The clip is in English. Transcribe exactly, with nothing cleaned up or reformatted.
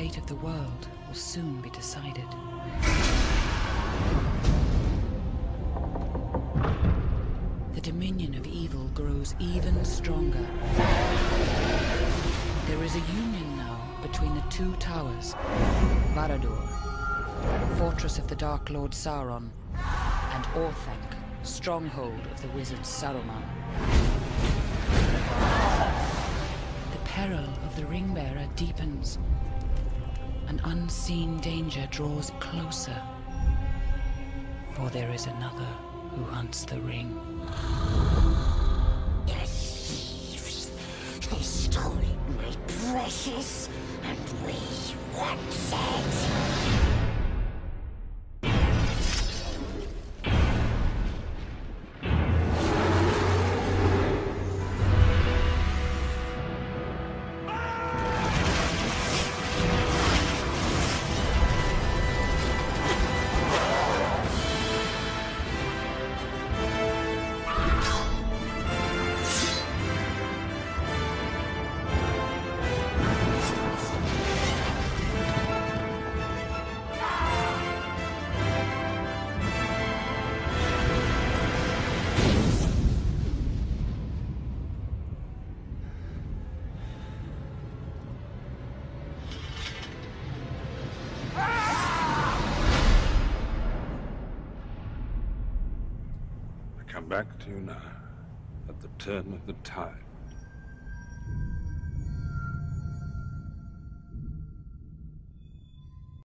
fate of the world will soon be decided. The dominion of evil grows even stronger. There is a union now between the two towers, Barad-dûr, fortress of the Dark Lord Sauron, and Orthanc, stronghold of the wizard Saruman. The peril of the Ringbearer deepens. An unseen danger draws closer, for there is another who hunts the ring. The thieves! They stole my precious, and we want it! Come back to you now, at the turn of the tide.